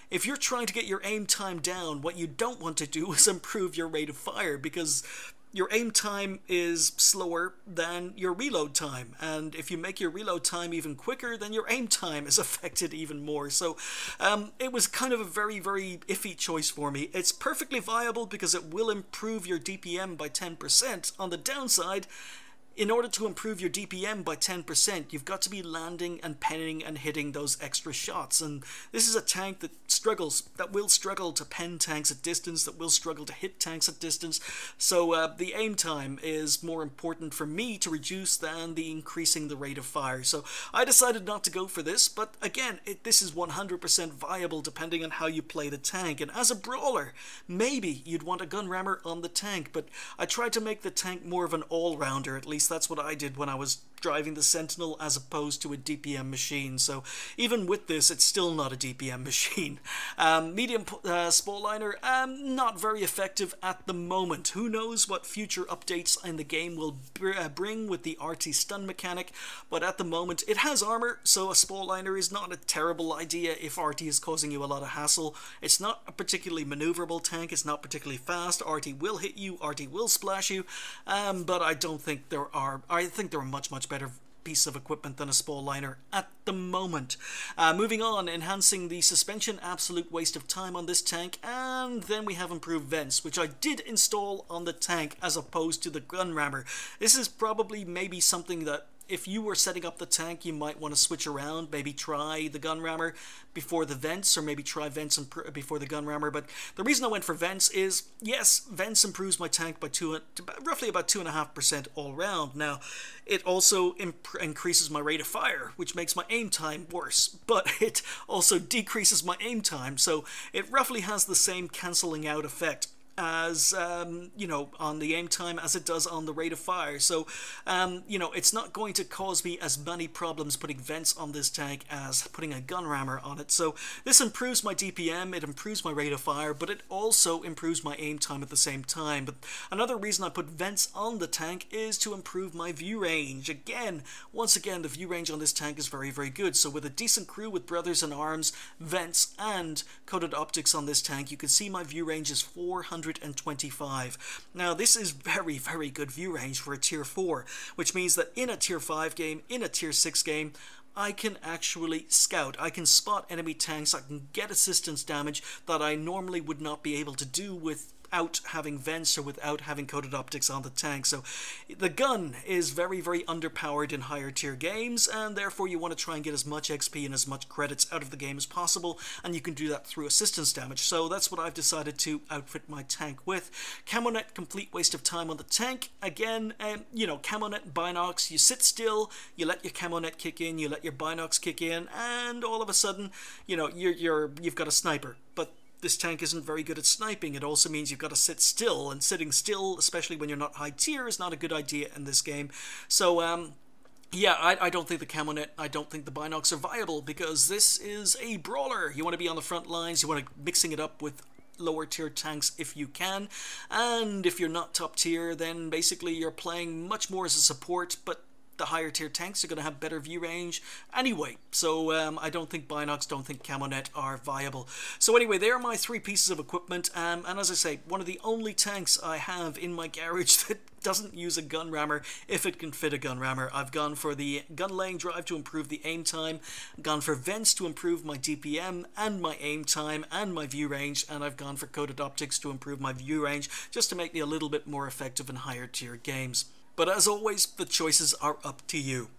if you're trying to get your aim time down, what you don't want to do is improve your rate of fire, because your aim time is slower than your reload time, and if you make your reload time even quicker, then your aim time is affected even more. So um, it was kind of a very, very iffy choice for me. It's perfectly viable because it will improve your D P M by ten percent. On the downside, in order to improve your D P M by ten percent, you've got to be landing and penning and hitting those extra shots. And this is a tank that struggles, that will struggle to pen tanks at distance, that will struggle to hit tanks at distance. So uh, the aim time is more important for me to reduce than the increasing the rate of fire. So I decided not to go for this, but again, it, this is one hundred percent viable depending on how you play the tank. And as a brawler, maybe you'd want a gun rammer on the tank, but I tried to make the tank more of an all-rounder. At least that's what I did when I was driving the Sentinel as opposed to a D P M machine. So even with this, it's still not a D P M machine. Um, medium uh, Spaliner, um, not very effective at the moment. Who knows what future updates in the game will br uh, bring with the R T stun mechanic, but at the moment it has armor, so a Spaliner is not a terrible idea if R T is causing you a lot of hassle. It's not a particularly maneuverable tank, it's not particularly fast, R T will hit you, R T will splash you, um, but I don't think there are, I think there are much, much better piece of equipment than a Spaliner at the moment. Uh, moving on, enhancing the suspension, absolute waste of time on this tank, and then we have improved vents, which I did install on the tank as opposed to the gun rammer. This is probably maybe something that if you were setting up the tank, you might want to switch around, maybe try the gun rammer before the vents, or maybe try vents before the gun rammer. But the reason I went for vents is, yes, vents improves my tank by two, roughly about two and a half percent all round. Now, it also increases my rate of fire, which makes my aim time worse, but it also decreases my aim time, so it roughly has the same cancelling out effect as, um, you know, on the aim time as it does on the rate of fire. So, um, you know, it's not going to cause me as many problems putting vents on this tank as putting a gun rammer on it. So this improves my D P M, it improves my rate of fire, but it also improves my aim time at the same time. But another reason I put vents on the tank is to improve my view range. Again, once again, the view range on this tank is very, very good. So with a decent crew with Brothers in Arms, vents, and coated optics on this tank, you can see my view range is four hundred twenty-five. Now this is very, very good view range for a tier four, which means that in a tier five game, in a tier six game, I can actually scout, I can spot enemy tanks, I can get assistance damage that I normally would not be able to do with without having vents or without having coated optics on the tank. So the gun is very, very underpowered in higher tier games, and therefore you want to try and get as much X P and as much credits out of the game as possible, and you can do that through assistance damage. So that's what I've decided to outfit my tank with. Camonet, complete waste of time on the tank. Again, um, you know, Camonet, Binox, you sit still, you let your Camonet kick in, you let your Binox kick in, and all of a sudden, you know, you're, you're, you've got a sniper. But this tank isn't very good at sniping. It also means you've got to sit still, and sitting still, especially when you're not high tier, is not a good idea in this game. So, um... yeah, I, I don't think the Camonet, I don't think the Binox are viable, because this is a brawler. You want to be on the front lines, you want to mixing it up with lower tier tanks if you can, and if you're not top tier, then basically you're playing much more as a support, but the higher tier tanks are going to have better view range anyway. So um, I don't think Binox, don't think Camonet are viable. So anyway, there are my three pieces of equipment, um, and as I say, one of the only tanks I have in my garage that doesn't use a gun rammer if it can fit a gun rammer. I've gone for the gun laying drive to improve the aim time, gone for vents to improve my D P M and my aim time and my view range, and I've gone for coated optics to improve my view range, just to make me a little bit more effective in higher tier games. But as always, the choices are up to you.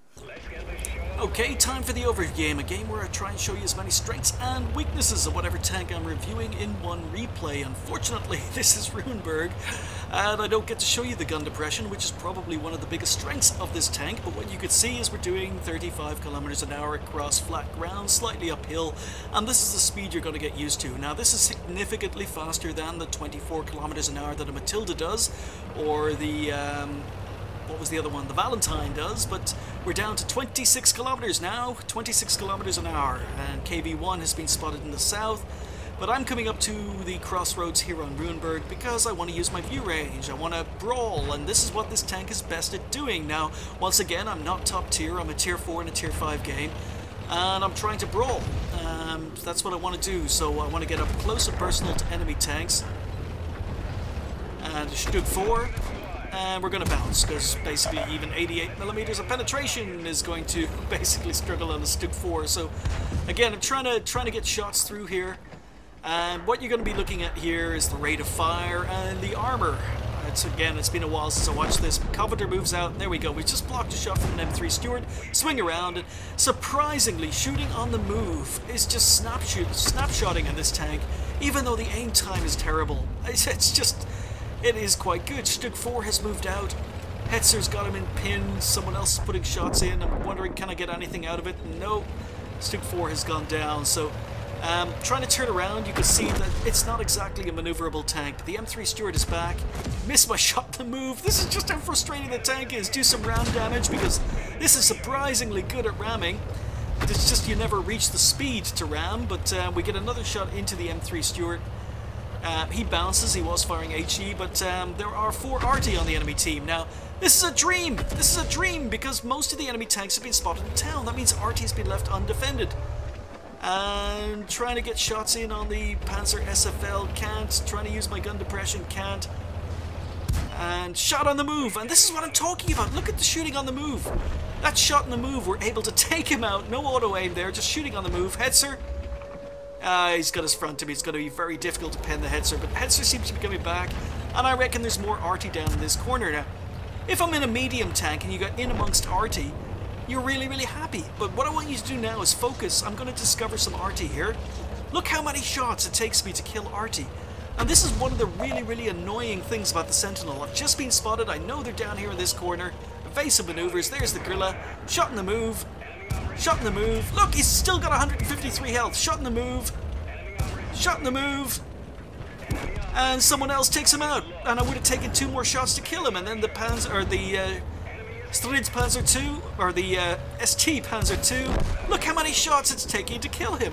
Okay, time for the overview game, a game where I try and show you as many strengths and weaknesses of whatever tank I'm reviewing in one replay. Unfortunately, this is Runeberg, and I don't get to show you the gun depression, which is probably one of the biggest strengths of this tank, but what you could see is we're doing thirty-five kilometers an hour across flat ground, slightly uphill, and this is the speed you're going to get used to. Now, this is significantly faster than the twenty-four kilometers an hour that a Matilda does, or the... Um, what was the other one? The Valentine does, but we're down to twenty-six kilometers now, twenty-six kilometers an hour, and K V one has been spotted in the south, but I'm coming up to the crossroads here on Runeberg because I want to use my view range, I want to brawl, and this is what this tank is best at doing. Now, once again, I'm not top tier, I'm a tier four in a tier five game, and I'm trying to brawl. Um, um, that's what I want to do. So I want to get up close and personal to enemy tanks. And Stug four. And we're going to bounce, because basically even eighty-eight millimeters of penetration is going to basically struggle on the Stug four. So again, I'm trying to, trying to get shots through here. And what you're going to be looking at here is the rate of fire and the armor. It's, again, it's been a while since I watched this. Covenanter moves out, and there we go. We just blocked a shot from an M three Stuart. Swing around, and surprisingly, shooting on the move is just snapshot, snapshotting in this tank, even though the aim time is terrible. It's, it's just, it is quite good. Stug four has moved out. Hetzer's got him in pin. Someone else is putting shots in. I'm wondering, can I get anything out of it? No. Stug four has gone down, so... Um, trying to turn around, you can see that it's not exactly a maneuverable tank. The M three Stuart is back. Missed my shot to move. This is just how frustrating the tank is. Do some ram damage, because this is surprisingly good at ramming. It's just you never reach the speed to ram, but uh, we get another shot into the M three Stuart. Uh, he bounces, he was firing H E, but um, there are four R T on the enemy team. Now, this is a dream! This is a dream, because most of the enemy tanks have been spotted in town. That means R T has been left undefended. And trying to get shots in on the Panzer S F L, can't. Trying to use my gun depression, can't. And shot on the move, and this is what I'm talking about. Look at the shooting on the move. That shot on the move, we're able to take him out. No auto aim there, just shooting on the move. Hetzer, uh, he's got his front to me. It's going to be very difficult to pen the Hetzer, but Hetzer seems to be coming back, and I reckon there's more R T down in this corner now. If I'm in a medium tank and you got in amongst R T, you're really, really happy. But what I want you to do now is focus. I'm going to discover some R T here. Look how many shots it takes me to kill R T. And this is one of the really, really annoying things about the Sentinel. I've just been spotted. I know they're down here in this corner. Evasive maneuvers. There's the Gorilla. Shot in the move. Shot in the move. Look, he's still got one hundred fifty-three health. Shot in the move. Shot in the move. And someone else takes him out. And I would have taken two more shots to kill him. And then the Panzer, or the... Uh, Strid's Panzer two, or the uh, S T Panzer two, look how many shots it's taking to kill him.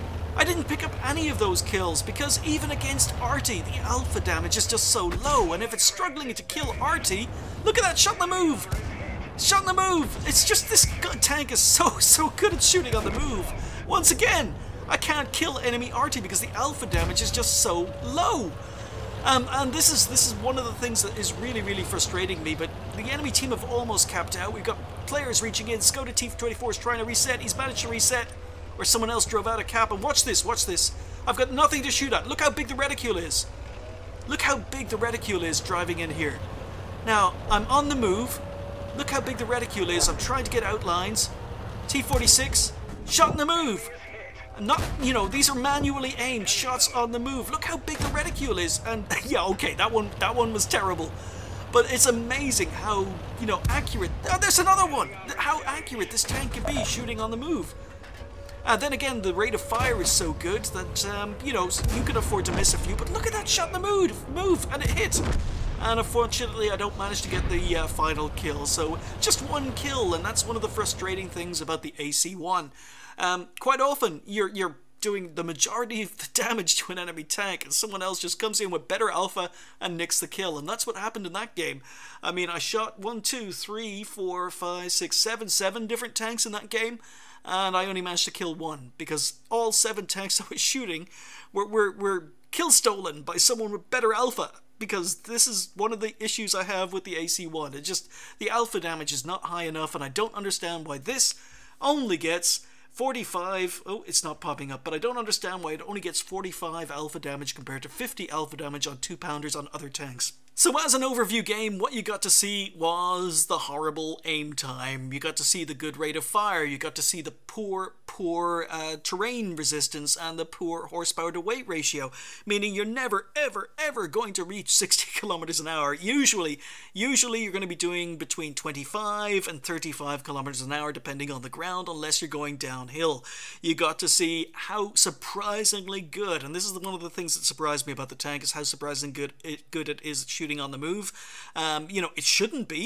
I didn't pick up any of those kills, because even against R T, the alpha damage is just so low, and if it's struggling to kill R T, look at that, shot in the move! Shot in the move! It's just this tank is so, so good at shooting on the move. Once again, I can't kill enemy R T because the alpha damage is just so low. Um, and this is this is one of the things that is really, really frustrating me, but the enemy team have almost capped out. We've got players reaching in. Skoda T twenty-four is trying to reset. He's managed to reset, or someone else drove out a cap. And watch this, watch this. I've got nothing to shoot at. Look how big the reticule is. Look how big the reticule is driving in here. Now, I'm on the move. Look how big the reticule is. I'm trying to get outlines. T forty-six, shot in the move. Not, you know, these are manually aimed shots on the move. Look how big the reticule is. And yeah, okay, that one that one was terrible. But it's amazing how, you know, accurate. Oh, there's another one. How accurate this tank can be shooting on the move. Uh, then again, the rate of fire is so good that, um, you know, you can afford to miss a few. But look at that shot in the move, move, and it hit. And unfortunately, I don't manage to get the uh, final kill. So just one kill, and that's one of the frustrating things about the A C one. Um, quite often, you're you're doing the majority of the damage to an enemy tank, and someone else just comes in with better alpha and nicks the kill, and that's what happened in that game. I mean, I shot one, two, three, four, five, six, seven, seven different tanks in that game, and I only managed to kill one, because all seven tanks I was shooting were, were, were kill stolen by someone with better alpha. Because this is one of the issues I have with the A C one. It just, the alpha damage is not high enough, and I don't understand why this only gets forty-five, oh, it's not popping up, but I don't understand why it only gets forty-five alpha damage compared to fifty alpha damage on two pounders on other tanks. So as an overview game, what you got to see was the horrible aim time. You got to see the good rate of fire. You got to see the poor, poor uh, terrain resistance and the poor horsepower to weight ratio, meaning you're never, ever, ever going to reach sixty kilometers an hour. Usually, usually you're going to be doing between twenty-five and thirty-five kilometers an hour, depending on the ground, unless you're going downhill. You got to see how surprisingly good, and this is one of the things that surprised me about the tank, is how surprisingly good it, good it is at shooting on the move. Um, you know, it shouldn't be,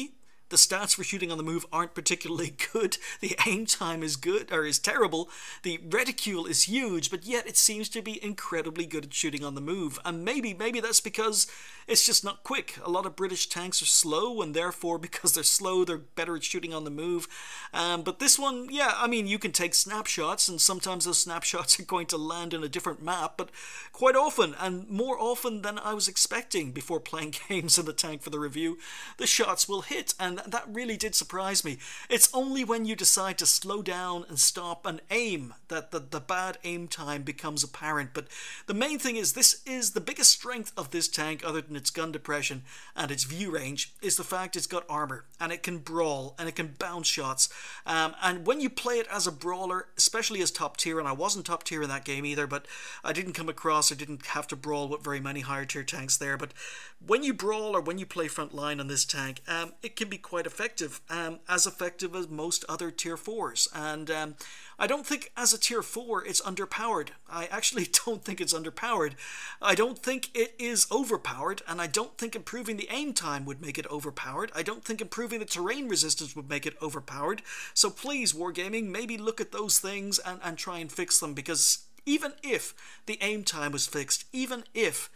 The stats for shooting on the move aren't particularly good. The aim time is good, or is terrible. The reticule is huge, but yet it seems to be incredibly good at shooting on the move. And maybe, maybe that's because it's just not quick. A lot of British tanks are slow, and therefore, because they're slow, they're better at shooting on the move. Um, but this one, yeah, I mean, you can take snapshots, and sometimes those snapshots are going to land in a different map, but quite often, and more often than I was expecting before playing games in the tank for the review, the shots will hit, and that really did surprise me. It's only when you decide to slow down and stop and aim that the, the bad aim time becomes apparent. But the main thing is, this is the biggest strength of this tank, other than its gun depression and its view range, is the fact it's got armor, and it can brawl, and it can bounce shots. Um, and when you play it as a brawler, especially as top tier, and I wasn't top tier in that game either, but I didn't come across, I didn't have to brawl with very many higher tier tanks there, but when you brawl or when you play front line on this tank, um, it can be quite effective, um, as effective as most other tier fours, and um, I don't think as a tier four it's underpowered. I actually don't think it's underpowered. I don't think it is overpowered, and I don't think improving the aim time would make it overpowered. I don't think improving the terrain resistance would make it overpowered. So please, Wargaming, maybe look at those things and, and try and fix them, because even if the aim time was fixed, even if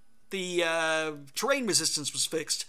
the uh, terrain resistance was fixed,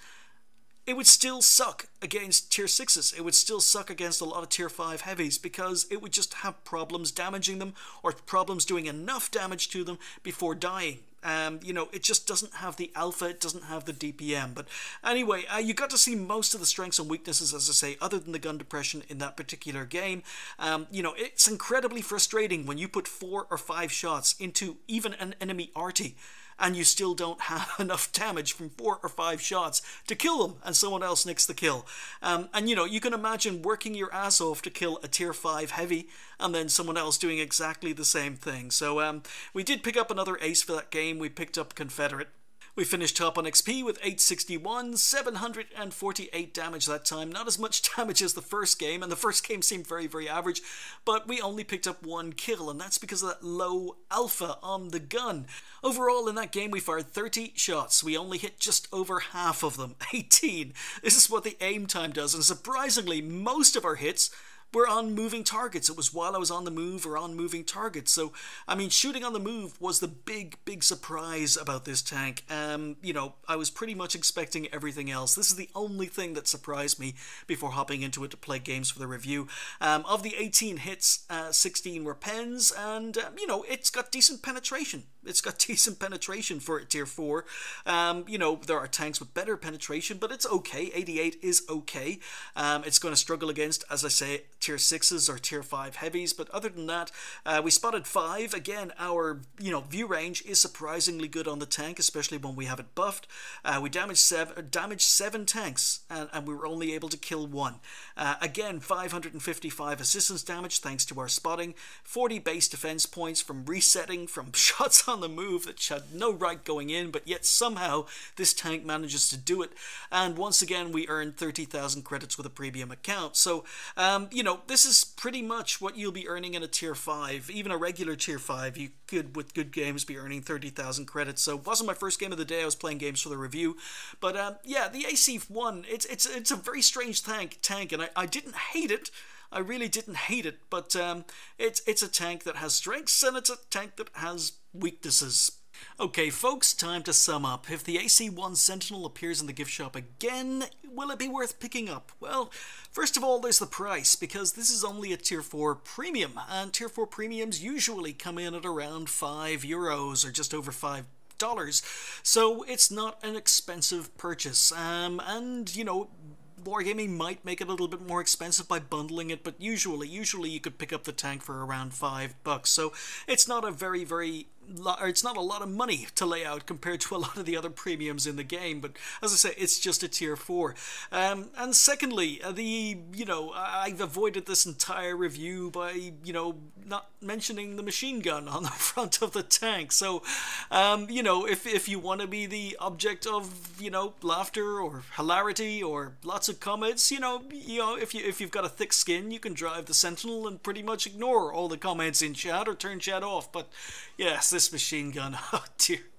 it would still suck against tier sixes. It would still suck against a lot of tier five heavies, because it would just have problems damaging them, or problems doing enough damage to them before dying. Um, you know, it just doesn't have the alpha, it doesn't have the D P M. But anyway, uh, you got to see most of the strengths and weaknesses, as I say, other than the gun depression in that particular game. Um, you know, it's incredibly frustrating when you put four or five shots into even an enemy arty, and you still don't have enough damage from four or five shots to kill them, and someone else nicks the kill. Um, and, you know, you can imagine working your ass off to kill a tier five heavy, and then someone else doing exactly the same thing. So um, we did pick up another ace for that game. We picked up Confederate. We finished top on X P with eight sixty-one, seven hundred forty-eight damage that time. Not as much damage as the first game, and the first game seemed very, very average, but we only picked up one kill, and that's because of that low alpha on the gun. Overall, in that game, we fired thirty shots. We only hit just over half of them, eighteen. This is what the aim time does, and surprisingly, most of our hits were on moving targets. It was while I was on the move or on moving targets. So, I mean, shooting on the move was the big, big surprise about this tank. Um, you know, I was pretty much expecting everything else. This is the only thing that surprised me before hopping into it to play games for the review. Um, of the eighteen hits, uh, sixteen were pens, and, um, you know, it's got decent penetration. It's got decent penetration for a tier four. Um, you know, there are tanks with better penetration, but it's okay. eighty-eight is okay. Um, it's going to struggle against, as I say, tier sixes or tier five heavies, but other than that, uh, we spotted five. Again, our, you know, view range is surprisingly good on the tank, especially when we have it buffed. Uh, we damaged seven, damaged seven tanks, and, and we were only able to kill one. Uh, again, five hundred fifty-five assistance damage thanks to our spotting, forty base defense points from resetting from shots on the move that had no right going in, but yet somehow this tank manages to do it. And once again, we earned thirty thousand credits with a premium account. So, um, you know, this is pretty much what you'll be earning in a tier five. Even a regular tier five, you could, with good games, be earning thirty thousand credits. So it wasn't my first game of the day. I was playing games for the review. But um, yeah, the A C one, it's it's it's a very strange tank, tank and I, I didn't hate it. I really didn't hate it, but um, it's, it's a tank that has strengths, and it's a tank that has weaknesses. Okay, folks, time to sum up. If the A C one Sentinel appears in the gift shop again, will it be worth picking up? Well, first of all, there's the price, because this is only a tier four premium, and tier four premiums usually come in at around five euros, or just over five dollars, so it's not an expensive purchase. Um, and, you know, Wargaming might make it a little bit more expensive by bundling it, but usually, usually you could pick up the tank for around five bucks. So it's not a very, very, or it's not a lot of money to lay out compared to a lot of the other premiums in the game. But as I say, it's just a tier four. Um, and secondly, uh, the you know I've avoided this entire review by you know not mentioning the machine gun on the front of the tank. So um, you know if if you want to be the object of you know laughter or hilarity or lots of comments, you know, you know, if you if you've got a thick skin, you can drive the Sentinel and pretty much ignore all the comments in chat or turn chat off. But yes, this machine gun, oh dear.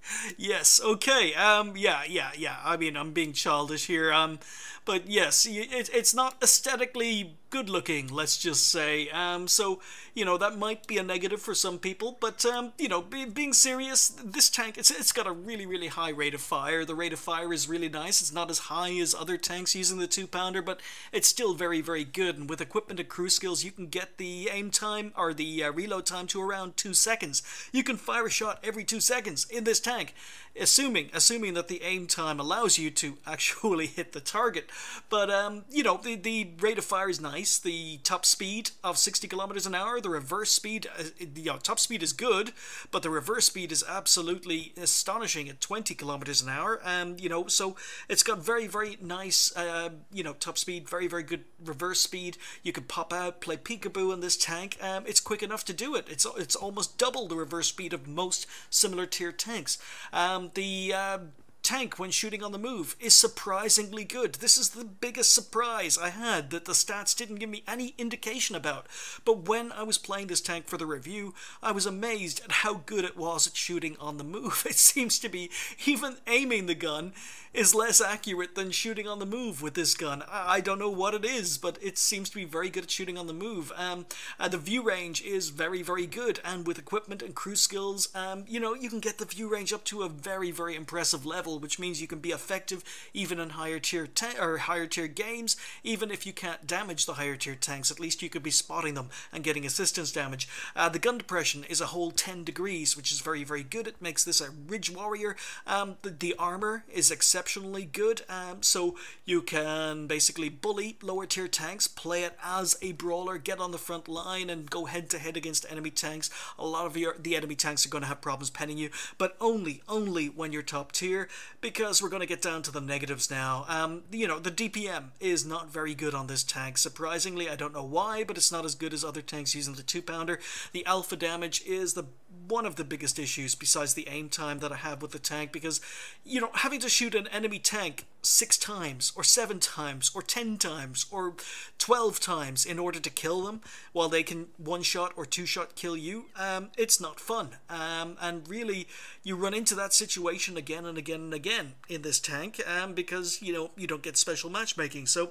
Yes, okay, um, yeah, yeah, yeah, I mean, I'm being childish here, um, but yes, it, it's not aesthetically good looking, let's just say, um, so, you know, that might be a negative for some people, but, um, you know, be, being serious, this tank, it's, it's got a really, really high rate of fire. The rate of fire is really nice. It's not as high as other tanks using the two-pounder, but it's still very, very good, and with equipment and crew skills, you can get the aim time, or the uh, reload time to around two seconds. You can fire a shot every two seconds in this tank, assuming assuming that the aim time allows you to actually hit the target. But um, you know, the the rate of fire is nice. The top speed of sixty kilometers an hour. The reverse speed, uh, you know, top speed is good, but the reverse speed is absolutely astonishing at twenty kilometers an hour. Um, you know, so it's got very very nice, uh, you know, top speed, very very good reverse speed. You can pop out, play peekaboo in this tank. Um, it's quick enough to do it. It's it's almost double the reverse speed of most similar tier tanks. Um, the uh, tank, when shooting on the move, is surprisingly good. This is the biggest surprise I had that the stats didn't give me any indication about. But when I was playing this tank for the review, I was amazed at how good it was at shooting on the move. It seems to be, even aiming the gun is less accurate than shooting on the move with this gun. I don't know what it is, but it seems to be very good at shooting on the move. Um, and the view range is very, very good, and with equipment and crew skills, um, you know, you can get the view range up to a very, very impressive level, which means you can be effective even in higher tier or higher tier games. Even if you can't damage the higher tier tanks, at least you could be spotting them and getting assistance damage. Uh, the gun depression is a whole ten degrees, which is very, very good. It makes this a Ridge Warrior. Um, the, the armor is exceptional. Exceptionally good, um, so you can basically bully lower tier tanks, play it as a brawler, get on the front line and go head to head against enemy tanks. A lot of your, the enemy tanks are going to have problems penning you, but only only when you're top tier, because we're going to get down to the negatives now. Um, you know, the D P M is not very good on this tank, surprisingly. I don't know why, but it's not as good as other tanks using the two-pounder. The alpha damage is the one of the biggest issues, besides the aim time, that I have with the tank, because, you know, having to shoot an enemy tank six times, or seven times, or ten times, or twelve times in order to kill them, while they can one-shot or two-shot kill you, um, it's not fun. Um, and really, you run into that situation again and again and again in this tank, um, because, you know, you don't get special matchmaking. So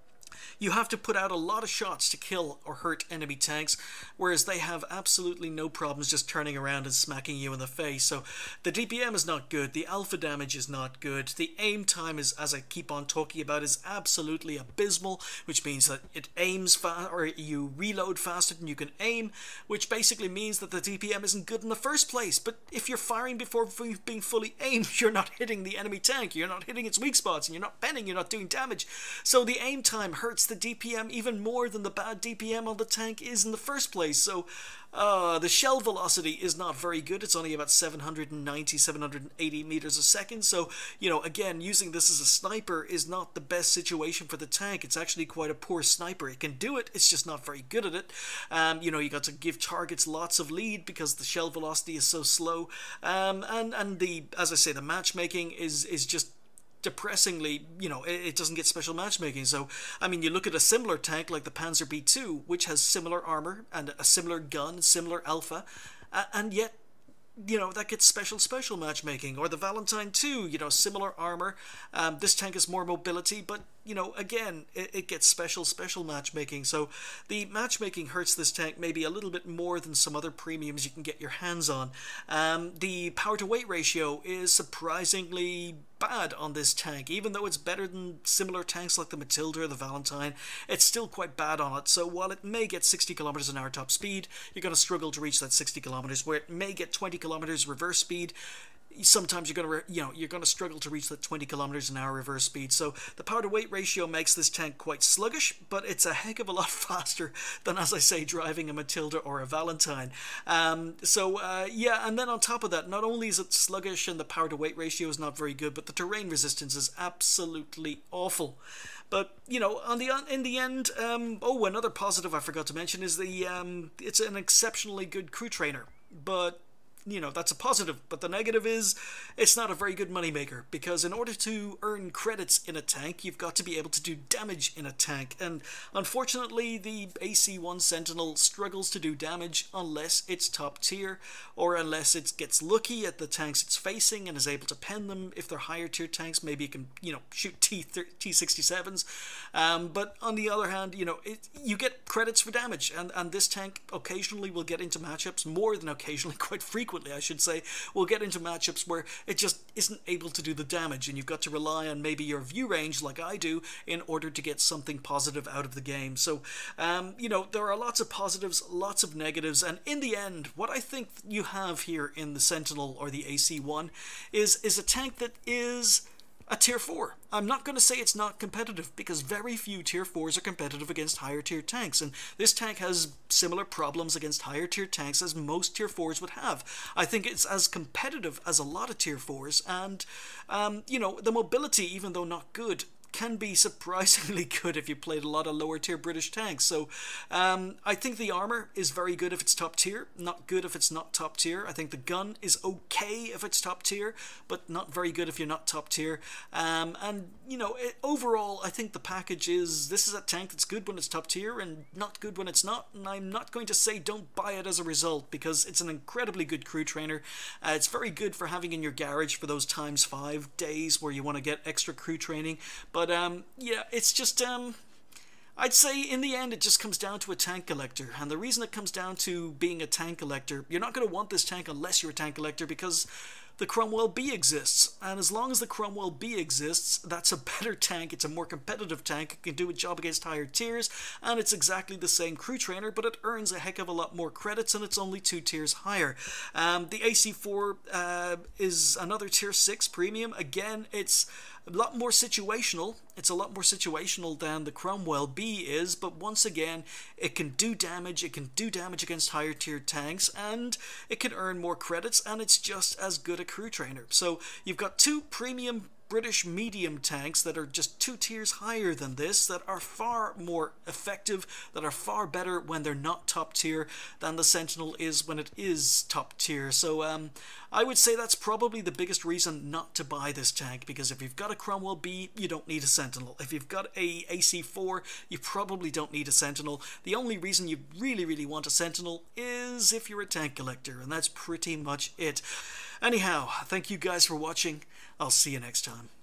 you have to put out a lot of shots to kill or hurt enemy tanks, whereas they have absolutely no problems just turning around and smacking you in the face. So the D P M is not good, the alpha damage is not good, the aim time is, as I keep on talking about, is absolutely abysmal, which means that it aims fast, or you reload faster than you can aim, which basically means that the D P M isn't good in the first place. But if you're firing before being fully aimed, you're not hitting the enemy tank, you're not hitting its weak spots, and you're not penning, you're not doing damage. So the aim time hurts the D P M even more than the bad D P M on the tank is in the first place. So uh, the shell velocity is not very good. It's only about seven hundred ninety, seven hundred eighty meters a second. So, you know, again, using this as a sniper is not the best situation for the tank. It's actually quite a poor sniper. It can do it, it's just not very good at it. Um, you know, you got to give targets lots of lead because the shell velocity is so slow. Um, and, and the, as I say, the matchmaking is, is just depressingly, you know, it, it doesn't get special matchmaking. So, I mean, you look at a similar tank like the Panzer B two, which has similar armor and a similar gun, similar alpha, uh, and yet, you know, that gets special special matchmaking. Or the Valentine two, you know, similar armor. Um, this tank has more mobility, but, you know, again, it, it gets special special matchmaking. So the matchmaking hurts this tank maybe a little bit more than some other premiums you can get your hands on. Um, the power to weight ratio is surprisingly bad on this tank. Even though it's better than similar tanks like the Matilda or the Valentine, it's still quite bad on it. So while it may get sixty kilometers an hour top speed, you're going to struggle to reach that sixty kilometers. Where it may get twenty kilometers reverse speed, sometimes you're going to, you know, you're going to struggle to reach that twenty kilometers an hour reverse speed. So the power to weight ratio makes this tank quite sluggish, but it's a heck of a lot faster than, as I say, driving a Matilda or a Valentine. Um, so uh, yeah, and then on top of that, not only is it sluggish and the power to weight ratio is not very good, but the terrain resistance is absolutely awful. But, you know, on the in the end, um, oh, another positive I forgot to mention is the um, it's an exceptionally good crew trainer. But you know, that's a positive, but the negative is it's not a very good moneymaker, because in order to earn credits in a tank, you've got to be able to do damage in a tank, and unfortunately the A C one Sentinel struggles to do damage unless it's top tier, or unless it gets lucky at the tanks it's facing and is able to pen them. If they're higher tier tanks, maybe it can, you know, shoot T sixty-sevens, um, but on the other hand, you know, it, you get credits for damage, and, and this tank occasionally will get into matchups, more than occasionally, quite frequently I should say, will get into matchups where it just isn't able to do the damage, and you've got to rely on maybe your view range, like I do, in order to get something positive out of the game. So, um, you know, there are lots of positives, lots of negatives, and in the end, what I think you have here in the Sentinel or the A C one is, is a tank that is a tier four. I'm not going to say it's not competitive, because very few tier fours are competitive against higher tier tanks, and this tank has similar problems against higher tier tanks as most tier fours would have. I think it's as competitive as a lot of tier fours, and um, you know, the mobility, even though not good, can be surprisingly good if you played a lot of lower tier British tanks. So um, I think the armor is very good if it's top tier, not good if it's not top tier. I think the gun is okay if it's top tier, but not very good if you're not top tier. Um, and you know, it, overall, I think the package is, this is a tank that's good when it's top tier and not good when it's not. And I'm not going to say don't buy it as a result, because it's an incredibly good crew trainer. Uh, it's very good for having in your garage for those times five days where you want to get extra crew training. But But um, yeah, it's just, um, I'd say in the end it just comes down to a tank collector. And the reason it comes down to being a tank collector, you're not going to want this tank unless you're a tank collector, because the Cromwell B exists. And as long as the Cromwell B exists, that's a better tank, it's a more competitive tank, it can do a job against higher tiers, and it's exactly the same crew trainer, but it earns a heck of a lot more credits, and it's only two tiers higher. Um, the A C four uh, is another tier six premium. Again, it's a lot more situational. It's a lot more situational than the Cromwell B is, but once again, it can do damage, it can do damage against higher tier tanks, and it can earn more credits, and it's just as good a crew trainer. So you've got two premium British medium tanks that are just two tiers higher than this, that are far more effective, that are far better when they're not top tier than the Sentinel is when it is top tier. So um, I would say that's probably the biggest reason not to buy this tank, because if you've got a Cromwell B, you don't need a Sentinel. If you've got a A C four, you probably don't need a Sentinel. The only reason you really, really want a Sentinel is if you're a tank collector, and that's pretty much it. Anyhow, thank you guys for watching. I'll see you next time.